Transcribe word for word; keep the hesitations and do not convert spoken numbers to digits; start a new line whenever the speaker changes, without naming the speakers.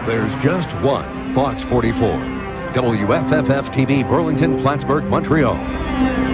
there's just one Fox forty-four. W F F F T V, Burlington, Plattsburgh, Montreal.